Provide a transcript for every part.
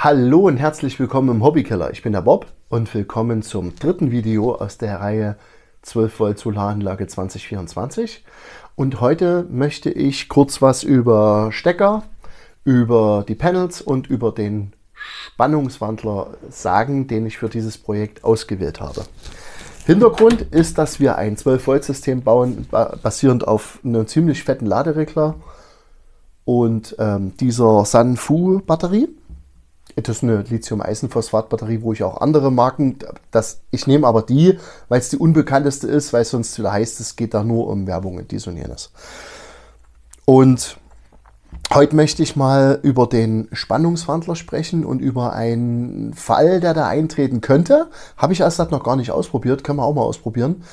Hallo und herzlich willkommen im Hobbykeller. Ich bin der Bob und willkommen zum dritten Video aus der Reihe 12 Volt Solaranlage 2024. Und heute möchte ich kurz was über Stecker, über die Panels und über den Spannungswandler sagen, den ich für dieses Projekt ausgewählt habe. Hintergrund ist, dass wir ein 12 Volt System bauen, basierend auf einem ziemlich fetten Laderegler und dieser Sanfu Batterie. Das ist eine Lithium-Eisenphosphat-Batterie, wo ich auch andere Marken, ich nehme aber die, weil es die unbekannteste ist, weil es sonst wieder heißt, es geht da nur um Werbung und dies und jenes. Und heute möchte ich mal über den Spannungswandler sprechen und über einen Fall, der da eintreten könnte. Habe ich erst noch gar nicht ausprobiert, können wir auch mal ausprobieren.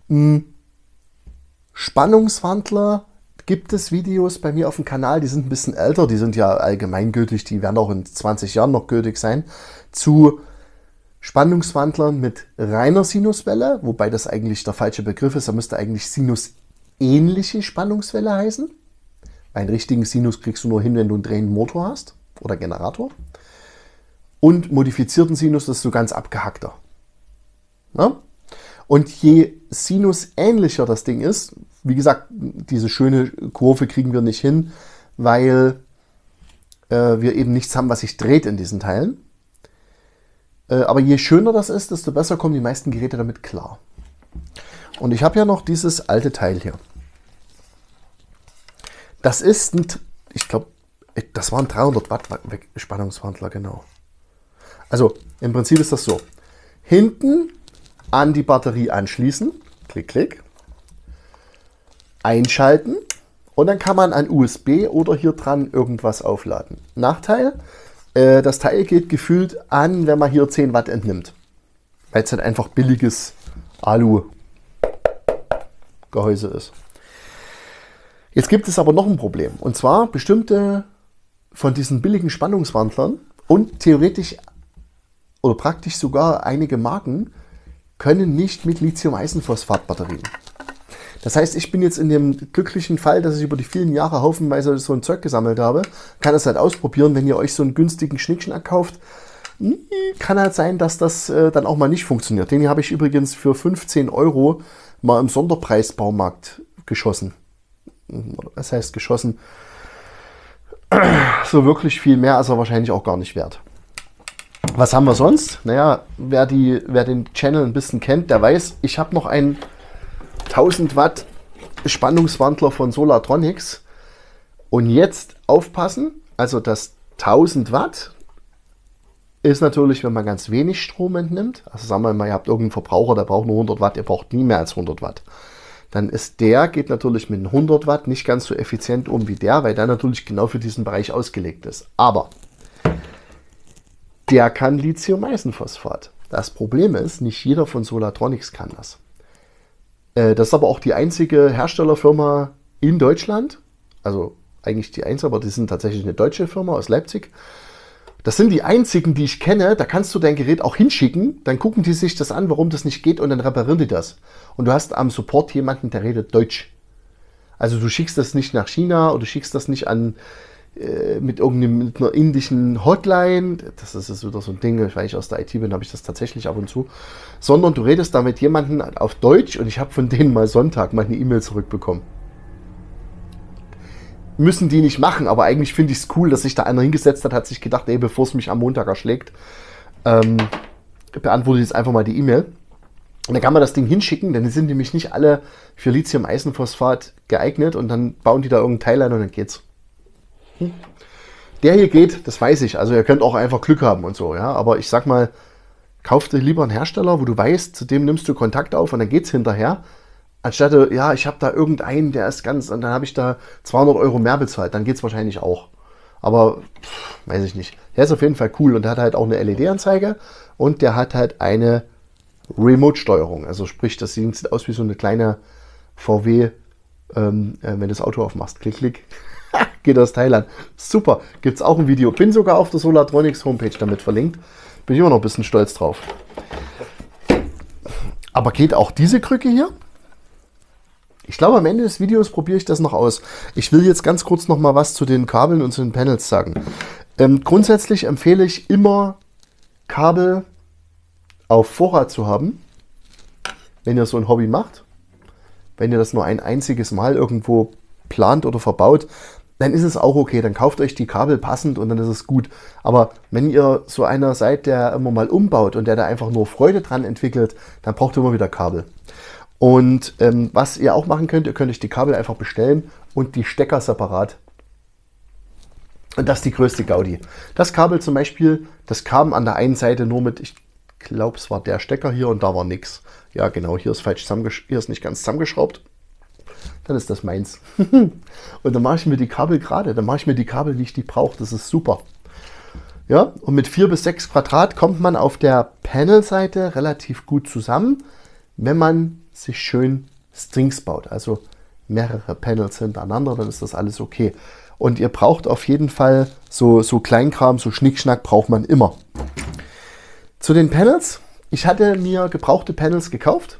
Spannungswandler. Gibt es Videos bei mir auf dem Kanal, die sind ein bisschen älter, die sind ja allgemeingültig, die werden auch in 20 Jahren noch gültig sein, zu Spannungswandlern mit reiner Sinuswelle, wobei das eigentlich der falsche Begriff ist, da müsste eigentlich sinusähnliche Spannungswelle heißen. Einen richtigen Sinus kriegst du nur hin, wenn du einen drehenden Motor hast oder Generator. Und modifizierten Sinus, das ist so ganz abgehackter. Ja? Und je sinusähnlicher das Ding ist, wie gesagt, diese schöne Kurve kriegen wir nicht hin, weil wir eben nichts haben, was sich dreht in diesen Teilen. Aber je schöner das ist, desto besser kommen die meisten Geräte damit klar. Und ich habe ja noch dieses alte Teil hier. Das ist ein, ich glaube, das war ein 300 Watt Spannungswandler, genau. Also im Prinzip ist das so. Hinten an die Batterie anschließen, klick, klick. Einschalten und dann kann man an USB oder hier dran irgendwas aufladen. Nachteil, das Teil geht gefühlt an, wenn man hier 10 Watt entnimmt, weil es halt einfach billiges Alu-Gehäuse ist. Jetzt gibt es aber noch ein Problem, und zwar bestimmte von diesen billigen Spannungswandlern und theoretisch oder praktisch sogar einige Marken können nicht mit Lithium-Eisenphosphat-Batterien. Das heißt, ich bin jetzt in dem glücklichen Fall, dass ich über die vielen Jahre haufenweise so ein Zeug gesammelt habe, kann das halt ausprobieren. Wenn ihr euch so einen günstigen Schnickschnack kauft, kann halt sein, dass das dann auch mal nicht funktioniert. Den hier habe ich übrigens für 15 € mal im Sonderpreisbaumarkt geschossen. Was heißt geschossen? So wirklich viel mehr ist er wahrscheinlich auch gar nicht wert. Was haben wir sonst? Naja, wer den Channel ein bisschen kennt, der weiß, ich habe noch einen 1000 Watt Spannungswandler von Solartronics. Und jetzt aufpassen, also das 1000 Watt ist natürlich, wenn man ganz wenig Strom entnimmt. Also sagen wir mal, ihr habt irgendeinen Verbraucher, der braucht nur 100 Watt, ihr braucht nie mehr als 100 Watt. Dann geht natürlich mit 100 Watt nicht ganz so effizient um wie der, weil der natürlich genau für diesen Bereich ausgelegt ist. Aber der kann Lithium-Eisenphosphat. Das Problem ist, nicht jeder von Solartronics kann das. Das ist aber auch die einzige Herstellerfirma in Deutschland, also eigentlich die einzige, aber die sind tatsächlich eine deutsche Firma aus Leipzig. Das sind die einzigen, die ich kenne, da kannst du dein Gerät auch hinschicken, dann gucken die sich das an, warum das nicht geht und dann reparieren die das. Und du hast am Support jemanden, der redet Deutsch. Also du schickst das nicht nach China oder du schickst das nicht mit einer indischen Hotline, das ist wieder so ein Ding, weil ich aus der IT bin, habe ich das tatsächlich ab und zu, sondern du redest da mit jemandem auf Deutsch und ich habe von denen mal Sonntag mal eine E-Mail zurückbekommen. Müssen die nicht machen, aber eigentlich finde ich es cool, dass sich da einer hingesetzt hat sich gedacht, ey, bevor es mich am Montag erschlägt, beantworte ich jetzt einfach mal die E-Mail. Und dann kann man das Ding hinschicken, denn die sind nämlich nicht alle für Lithium-Eisenphosphat geeignet und dann bauen die da irgendein Teil ein und dann geht's. Der hier geht, das weiß ich. Also ihr könnt auch einfach Glück haben und so, ja. Aber ich sag mal, kauf dir lieber einen Hersteller, wo du weißt, zu dem nimmst du Kontakt auf und dann geht's hinterher. Anstatt, ja, ich habe da irgendeinen, der ist ganz, und dann habe ich da 200 € mehr bezahlt. Dann geht's wahrscheinlich auch. Aber, weiß ich nicht. Der ist auf jeden Fall cool und der hat halt auch eine LED-Anzeige und der hat halt eine Remote-Steuerung. Also sprich, das sieht aus wie so eine kleine VW, wenn du das Auto aufmachst. Klick, klick. Geht das Teil an. Super. Gibt es auch ein Video. Bin sogar auf der Solartronics Homepage damit verlinkt. Bin ich immer noch ein bisschen stolz drauf. Aber geht auch diese Krücke hier? Ich glaube, am Ende des Videos probiere ich das noch aus. Ich will jetzt ganz kurz noch mal was zu den Kabeln und zu den Panels sagen. Grundsätzlich empfehle ich immer, Kabel auf Vorrat zu haben, wenn ihr so ein Hobby macht. Wenn ihr das nur ein einziges Mal irgendwo plant oder verbaut, dann ist es auch okay. Dann kauft euch die Kabel passend und dann ist es gut. Aber wenn ihr so einer seid, der immer mal umbaut und der da einfach nur Freude dran entwickelt, dann braucht ihr immer wieder Kabel. Und was ihr auch machen könnt, ihr könnt euch die Kabel einfach bestellen und die Stecker separat. Und das ist die größte Gaudi. Das Kabel zum Beispiel, das kam an der einen Seite nur mit, ich glaube, es war der Stecker hier und da war nichts. Ja genau, hier ist falsch hier ist nicht ganz zusammengeschraubt. Dann ist das meins. Und dann mache ich mir die Kabel gerade. Dann mache ich mir die Kabel, wie ich die brauche. Das ist super. Ja, und mit 4 bis 6 Quadrat kommt man auf der Panelseite relativ gut zusammen, wenn man sich schön Strings baut. Also mehrere Panels hintereinander, dann ist das alles okay. Und ihr braucht auf jeden Fall so Kleinkram, so Schnickschnack braucht man immer. Zu den Panels. Ich hatte mir gebrauchte Panels gekauft.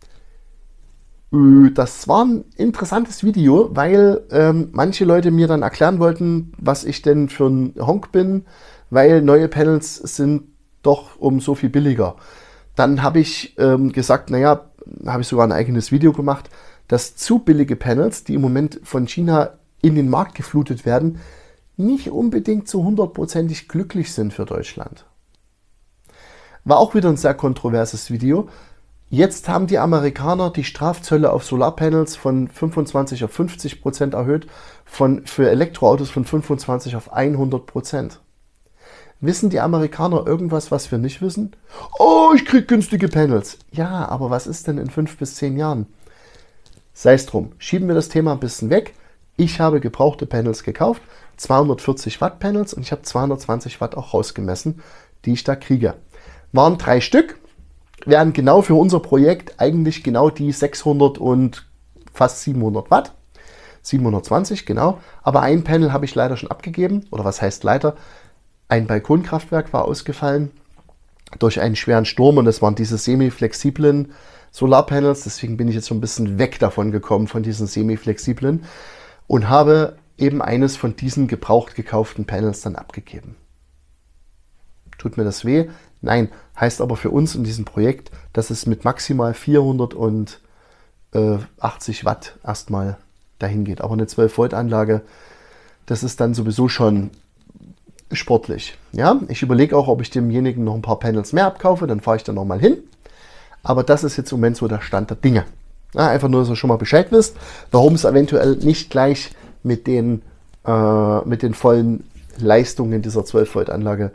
Das war ein interessantes Video, weil manche Leute mir dann erklären wollten, was ich denn für ein Honk bin, weil neue Panels sind doch um so viel billiger. Dann habe ich gesagt, naja, habe ich sogar ein eigenes Video gemacht, dass zu billige Panels, die im Moment von China in den Markt geflutet werden, nicht unbedingt so 100%ig glücklich sind für Deutschland. War auch wieder ein sehr kontroverses Video. Jetzt haben die Amerikaner die Strafzölle auf Solarpanels von 25 auf 50% erhöht, für Elektroautos von 25 auf 100%. Wissen die Amerikaner irgendwas, was wir nicht wissen? Oh, ich krieg günstige Panels. Ja, aber was ist denn in 5 bis 10 Jahren? Sei es drum. Schieben wir das Thema ein bisschen weg. Ich habe gebrauchte Panels gekauft, 240 Watt Panels und ich habe 220 Watt auch rausgemessen, die ich da kriege. Waren 3 Stück. Wären genau für unser Projekt eigentlich genau die 600 und fast 700 Watt. 720, genau. Aber ein Panel habe ich leider schon abgegeben. Oder was heißt leider? Ein Balkonkraftwerk war ausgefallen durch einen schweren Sturm. Und das waren diese semi-flexiblen Solarpanels. Deswegen bin ich jetzt so ein bisschen weg davon gekommen, von diesen semi-flexiblen. Und habe eben eines von diesen gebraucht gekauften Panels dann abgegeben. Tut mir das weh? Nein, heißt aber für uns in diesem Projekt, dass es mit maximal 480 Watt erstmal dahin geht. Aber eine 12 Volt Anlage, das ist dann sowieso schon sportlich. Ja, ich überlege auch, ob ich demjenigen noch ein paar Panels mehr abkaufe, dann fahre ich da nochmal hin. Aber das ist jetzt im Moment so der Stand der Dinge. Ja, einfach nur, dass ihr schon mal Bescheid wisst, warum es eventuell nicht gleich mit den vollen Leistungen dieser 12 Volt Anlage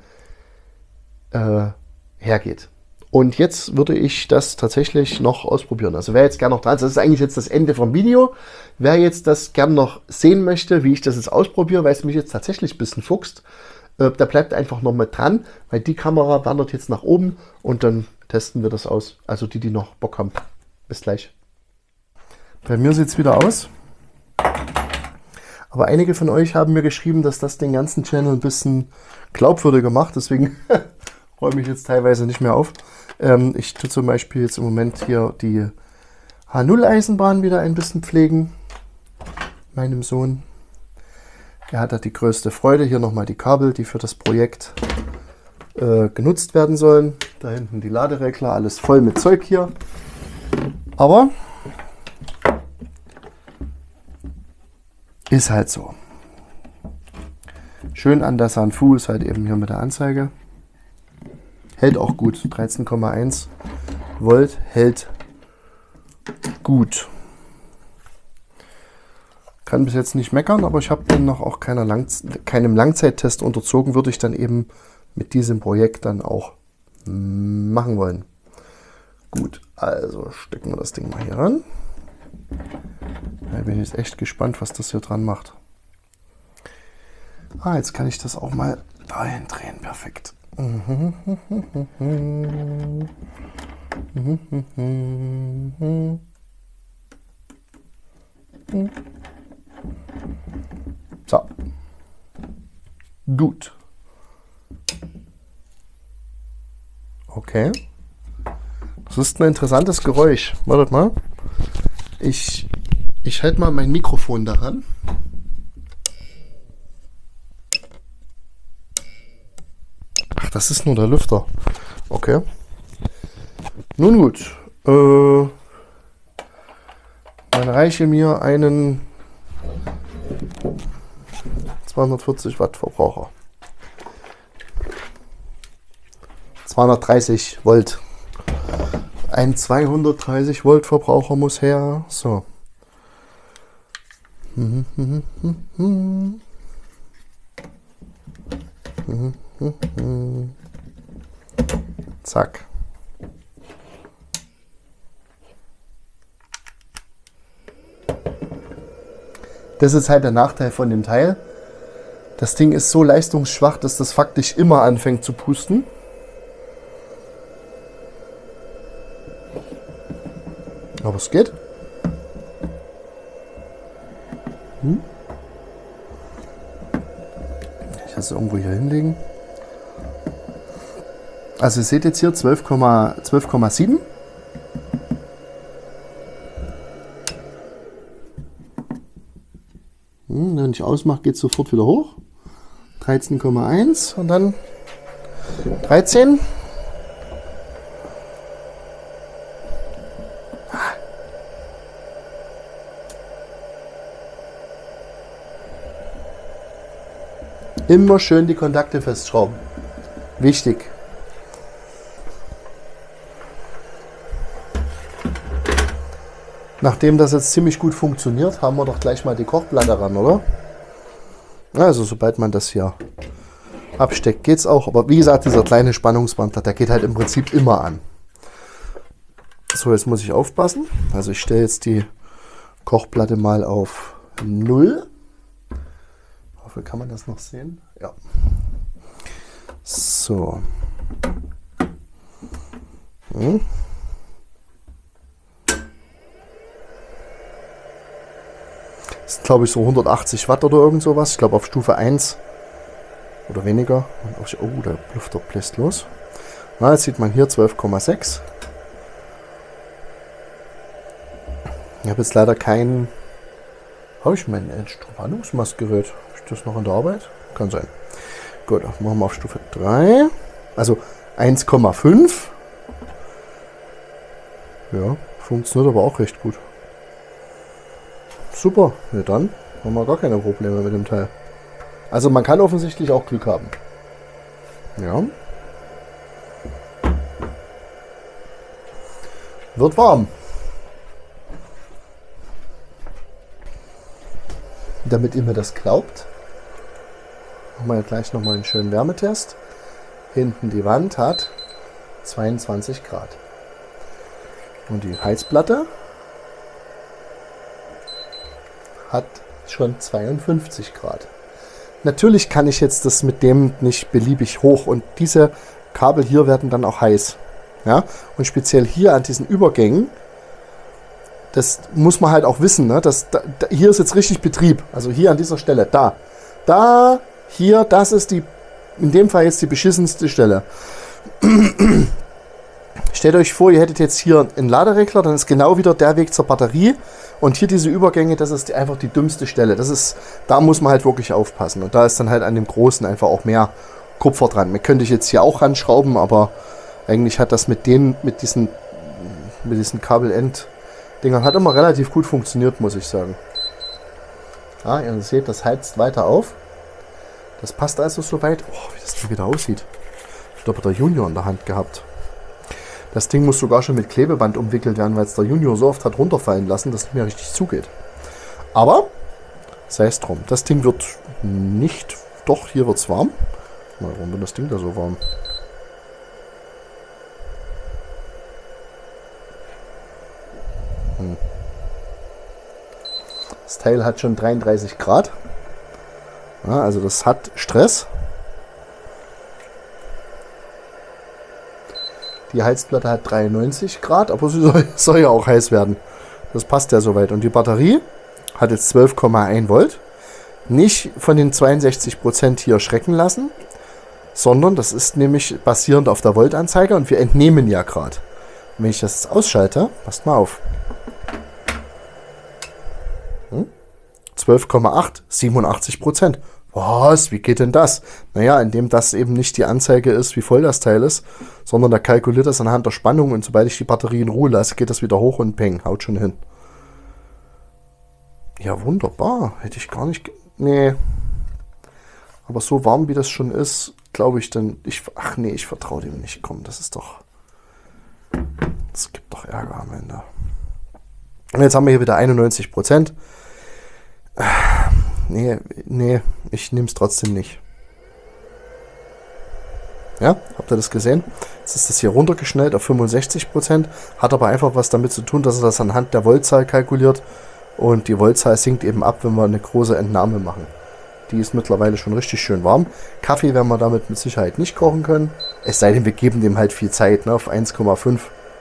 hergeht. Und jetzt würde ich das tatsächlich noch ausprobieren. Also wer jetzt gerne noch dran ist, das ist eigentlich jetzt das Ende vom Video. Wer jetzt das gerne noch sehen möchte, wie ich das jetzt ausprobiere, weil es mich jetzt tatsächlich ein bisschen fuchst, der bleibt einfach noch mit dran, weil die Kamera wandert jetzt nach oben und dann testen wir das aus. Also die noch Bock haben. Bis gleich. Bei mir sieht es wieder aus. Aber einige von euch haben mir geschrieben, dass das den ganzen Channel ein bisschen glaubwürdiger macht. Deswegen räume ich jetzt teilweise nicht mehr auf. Ich tue zum Beispiel jetzt im Moment hier die H0-Eisenbahn wieder ein bisschen pflegen. Meinem Sohn. Er hat da die größte Freude. Hier nochmal die Kabel, die für das Projekt genutzt werden sollen. Da hinten die Laderegler, alles voll mit Zeug hier. Aber ist halt so. Schön an der Sanfu ist halt eben hier mit der Anzeige. Hält auch gut. 13,1 Volt hält gut. Kann bis jetzt nicht meckern, aber ich habe den noch auch keinem Langzeittest unterzogen, würde ich dann eben mit diesem Projekt dann auch machen wollen. Gut, also stecken wir das Ding mal hier ran. Da bin ich jetzt echt gespannt, was das hier dran macht. Jetzt kann ich das auch mal dahin drehen. Perfekt. So. Gut. Okay. Das ist ein interessantes Geräusch. Wartet mal. Ich halte mal mein Mikrofon daran. das ist nur der Lüfter. Okay. Nun gut. Dann reiche mir einen 240 Watt Verbraucher. 230 Volt. Ein 230 Volt Verbraucher muss her. So. Zack. Das ist halt der Nachteil von dem Teil. Das Ding ist so leistungsschwach, dass das faktisch immer anfängt zu pusten. Aber es geht. Ich lasse es irgendwo hier hinlegen. Also ihr seht jetzt hier 12,7. Wenn ich ausmache, geht es sofort wieder hoch. 13,1 und dann 13. Immer schön die Kontakte festschrauben. Wichtig. Nachdem das jetzt ziemlich gut funktioniert, haben wir doch gleich mal die Kochplatte ran, oder? Also sobald man das hier absteckt, geht es auch. Aber wie gesagt, dieser kleine Spannungswandler, der geht halt im Prinzip immer an. So, jetzt muss ich aufpassen. Also ich stelle jetzt die Kochplatte mal auf 0. Ich hoffe, kann man das noch sehen? Ja. So. Das ist, glaube ich, so 180 Watt oder irgend sowas. Ich glaube auf Stufe 1 oder weniger. Oh, der Lüfter bläst los. Na, jetzt sieht man hier 12,6. Ich habe jetzt leider kein... Habe ich mein Entspannungsmessgerät? Habe ich das noch in der Arbeit? Kann sein. Gut, machen wir auf Stufe 3. Also 1,5. Ja, funktioniert aber auch recht gut. Super, ja, dann haben wir gar keine Probleme mit dem Teil. Also man kann offensichtlich auch Glück haben. Ja. Wird warm. Damit ihr mir das glaubt, machen wir gleich nochmal einen schönen Wärmetest. Hinten die Wand hat 22 Grad. Und die Heizplatte hat schon 52 Grad. Natürlich kann ich jetzt das mit dem nicht beliebig hoch und diese Kabel hier werden dann auch heiß. Ja? Und speziell hier an diesen Übergängen, das muss man halt auch wissen, ne? Hier ist jetzt richtig Betrieb. Also hier an dieser Stelle, hier, das ist die, in dem Fall jetzt die beschissenste Stelle. Stellt euch vor, ihr hättet jetzt hier einen Laderegler, dann ist genau wieder der Weg zur Batterie. Und hier diese Übergänge, das ist einfach die dümmste Stelle. Da muss man halt wirklich aufpassen. Und da ist dann halt an dem Großen einfach auch mehr Kupfer dran. Man könnte ich jetzt hier auch ranschrauben, aber eigentlich hat das mit diesen Kabelend-Dingern hat immer relativ gut funktioniert, muss ich sagen. Ja, ihr seht, das heizt weiter auf. Das passt also soweit. Oh, wie das wieder aussieht. Ich glaube, der Junior in der Hand gehabt. Das Ding muss sogar schon mit Klebeband umwickelt werden, weil es der Junior so oft hat runterfallen lassen, dass es mir richtig zugeht. Aber sei es drum. Das Ding wird nicht... Doch, hier wird es warm. Warum wird das Ding da so warm? Das Teil hat schon 33 Grad. Ja, also das hat Stress. Die Heizplatte hat 93 Grad, aber sie soll ja auch heiß werden. Das passt ja soweit. Und die Batterie hat jetzt 12,1 Volt. Nicht von den 62% hier schrecken lassen, sondern das ist nämlich basierend auf der Voltanzeige und wir entnehmen ja gerade. Wenn ich das jetzt ausschalte, passt mal auf. 12,8, 87%. Was? Wie geht denn das? Naja, indem das eben nicht die Anzeige ist, wie voll das Teil ist, sondern da kalkuliert das anhand der Spannung und sobald ich die Batterie in Ruhe lasse, geht das wieder hoch und peng, haut schon hin. Ja, wunderbar. Hätte ich gar nicht... Nee. Aber so warm, wie das schon ist, glaube ich dann... Ach nee, ich vertraue dem nicht. Komm, das ist doch... Das gibt doch Ärger am Ende. Und jetzt haben wir hier wieder 91%. Nee, ich nehme es trotzdem nicht. Ja, habt ihr das gesehen? Jetzt ist das hier runtergeschnellt auf 65%, hat aber einfach was damit zu tun, dass er das anhand der Voltzahl kalkuliert und die Voltzahl sinkt eben ab, wenn wir eine große Entnahme machen. Die ist mittlerweile schon richtig schön warm. Kaffee werden wir damit mit Sicherheit nicht kochen können, es sei denn, wir geben dem halt viel Zeit, ne, auf 1,5.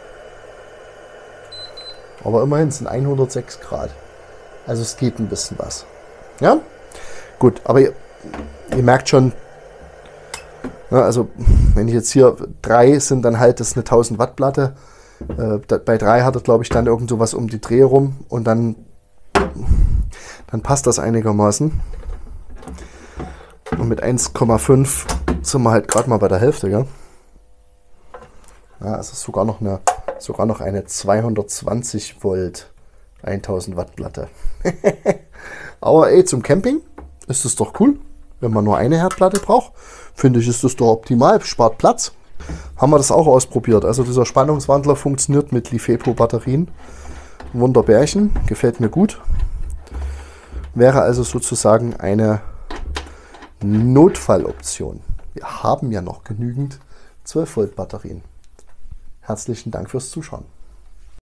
Aber immerhin sind 106 Grad. Also es geht ein bisschen was. Ja, gut, aber ihr merkt schon, ja, also wenn ich jetzt hier 3 sind, dann halt das eine 1000 Watt Platte. Bei 3 hat er, glaube ich, dann irgend so was um die Dreh rum und dann passt das einigermaßen. Und mit 1,5 sind wir halt gerade mal bei der Hälfte, gell? Ja, es ist sogar noch eine 220 Volt 1000 Watt Platte. Aber ey, zum Camping ist es doch cool, wenn man nur eine Herdplatte braucht. Finde ich, ist das doch optimal, spart Platz. Haben wir das auch ausprobiert. Also dieser Spannungswandler funktioniert mit LiFePO-Batterien. Wunderbärchen, gefällt mir gut. Wäre also sozusagen eine Notfalloption. Wir haben ja noch genügend 12 Volt Batterien. Herzlichen Dank fürs Zuschauen.